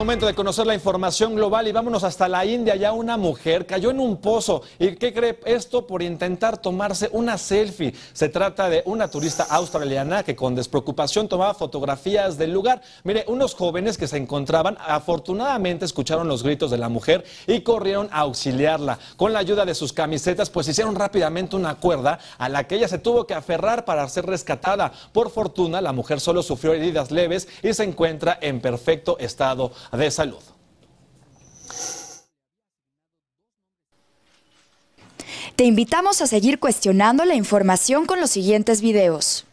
Momento de conocer la información global y vámonos hasta la India. Ya una mujer cayó en un pozo. ¿Y qué cree? Esto por intentar tomarse una selfie. Se trata de una turista australiana que con despreocupación tomaba fotografías del lugar. Mire, unos jóvenes que se encontraban afortunadamente escucharon los gritos de la mujer y corrieron a auxiliarla. Con la ayuda de sus camisetas pues hicieron rápidamente una cuerda a la que ella se tuvo que aferrar para ser rescatada. Por fortuna la mujer solo sufrió heridas leves y se encuentra en perfecto estado de salud. Te invitamos a seguir cuestionando la información con los siguientes videos.